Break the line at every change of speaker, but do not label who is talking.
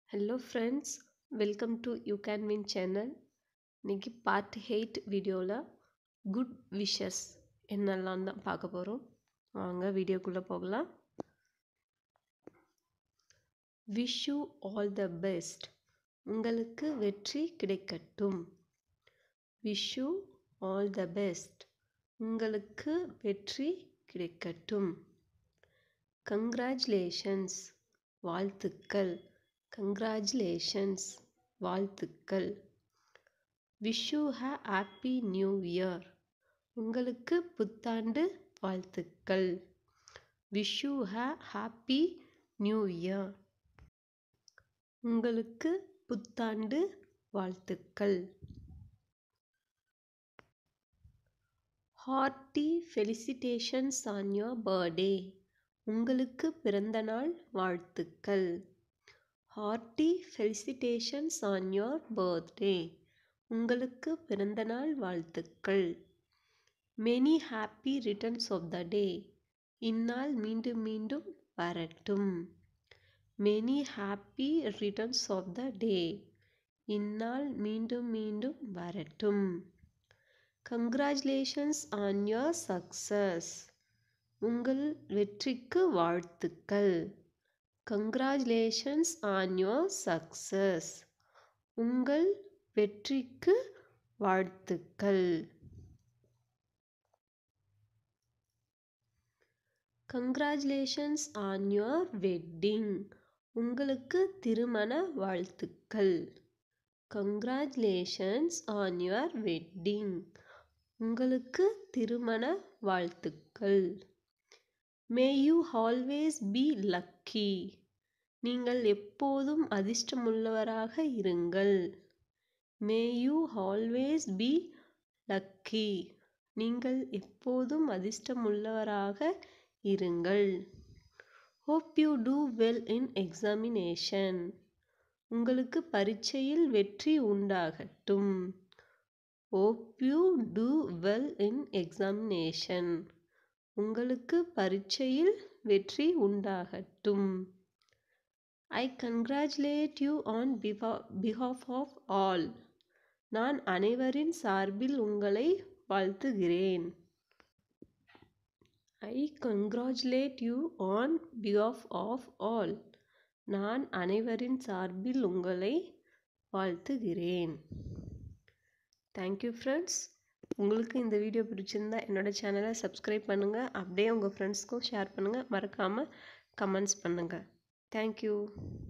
Hello friends, welcome to You Can Win channel. இன்னைக்கு part 8 வீடியோவில் good wishes என்னெல்லாம் தான் பார்க்க போகிறோம். வாங்க வீடியோக்குள்ளே போகலாம். Wish you all the best. உங்களுக்கு வெற்றி கிடைக்கட்டும். Wish you all the best. உங்களுக்கு வெற்றி கிடைக்கட்டும். கங்க்ராச்சுலேஷன்ஸ். வாழ்த்துக்கள். கங்க்ராச்சுலேஷன்ஸ். வாழ்த்துக்கள். Wish you happy new year. உங்களுக்கு புத்தாண்டு வாழ்த்துக்கள். Wish you happy new year. உங்களுக்கு புத்தாண்டு வாழ்த்துக்கள். Hearty felicitations on your birthday. உங்களுக்கு பிறந்தநாள் வாழ்த்துக்கள். Hearty felicitations on your birthday. உங்களுக்கு பிறந்தநாள் வாழ்த்துக்கள். Many happy returns of the day. இந்நாள் மீண்டும் மீண்டும் வரட்டும். Many happy returns of the day. இந்நாள் மீண்டும் மீண்டும் வரட்டும். Congratulations on your success. உங்கள் வெற்றிக்கு வாழ்த்துக்கள். Congratulations on your success. உங்கள் வெற்றிக்கு வாழ்த்துக்கள். Congratulations on your wedding. உங்களுக்கு திருமண வாழ்த்துக்கள். Congratulations on your wedding. உங்களுக்கு திருமண வாழ்த்துக்கள். May you always be lucky. நீங்கள் எப்போதும் அதிர்ஷ்டமுள்ளவராக இருங்கள். May you always be lucky. நீங்கள் எப்போதும் அதிர்ஷ்டமுள்ளவராக இருங்கள். Hope you do well in examination. உங்களுக்கு பரீட்சையில் வெற்றி உண்டாகட்டும். Hope you do well in examination. உங்களுக்கு பரீட்சையில் வெற்றி உண்டாகட்டும். I congratulate you on behalf of all. நான் அனைவரின் சார்பில் உங்களை வாழ்த்துகிறேன். I congratulate you on behalf of all. நான் அனைவரின் சார்பில் உங்களை வாழ்த்துகிறேன். Thank you friends. உங்களுக்கு இந்த வீடியோ பிடிச்சிருந்தா என்னோட சேனலை சப்ஸ்கிரைப் பண்ணுங்கள். அப்படியே உங்கள் ஃப்ரெண்ட்ஸ்க்கும் ஷேர் பண்ணுங்கள். மறக்காமல் கமெண்ட்ஸ் பண்ணுங்கள். தேங்க்யூ.